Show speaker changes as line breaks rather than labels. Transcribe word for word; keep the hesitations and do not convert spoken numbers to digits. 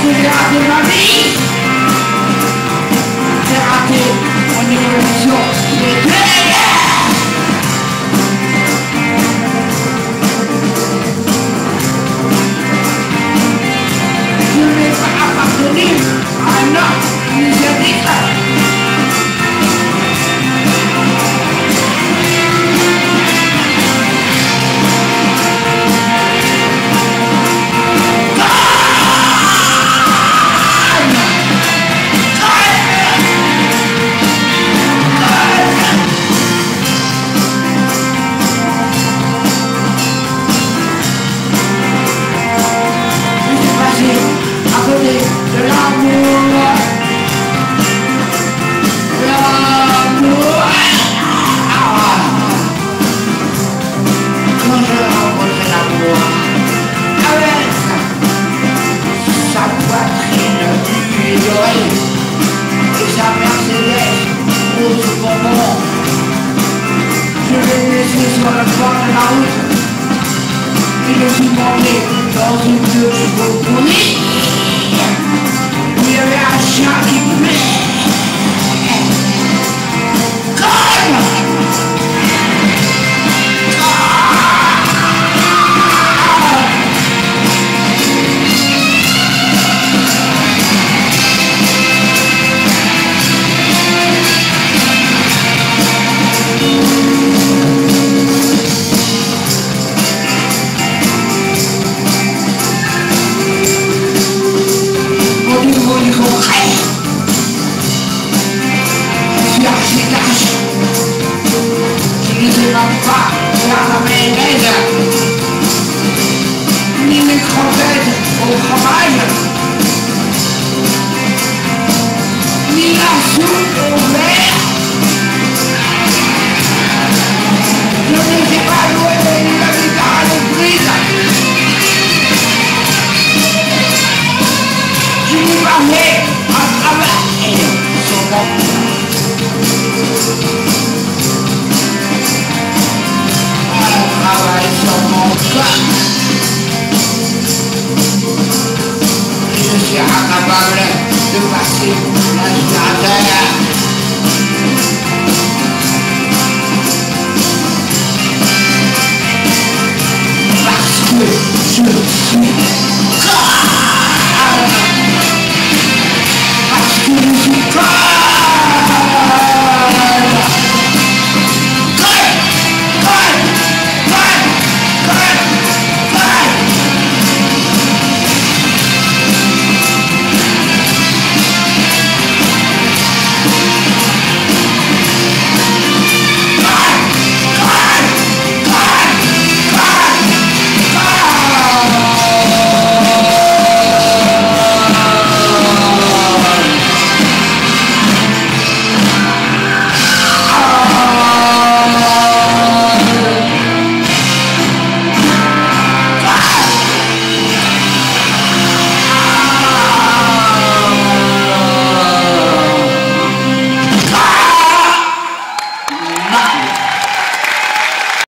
j'ai raté ma vie. J'ai raté mon évolution. J'ai tué. Je ne vais pas appartenir à un homme initiatique. De l'amour, l'amour. Quand je rencontre l'amour, avec sa poitrine nue et dorée et sa Mercedes rose bonbon, je l'ai laissé sur le bord de la route et je suis monté dans une deux chevaux pourris. Il y avait un chien qui plaît. Conne! Au niveau du concret, je suis architecte. Je ne sais même pas faire la mayonnaise, ni les crevettes au fromage, ni la soupe au verre. Je ne sais pas jouer ni la guitare à l'esprit. Je n'ai pas fait un travail sur mon plan. Un travail sur mon plan. Je suis incapable de passer l'aspirateur. Parce que je suis